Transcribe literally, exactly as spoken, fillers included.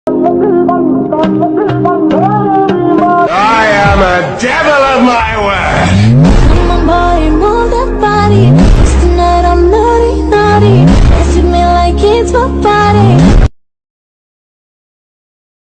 I am a devil of my word. Come on, boy, move that body. 'Cause tonight I'm naughty, naughty. Dance with me like it's my body.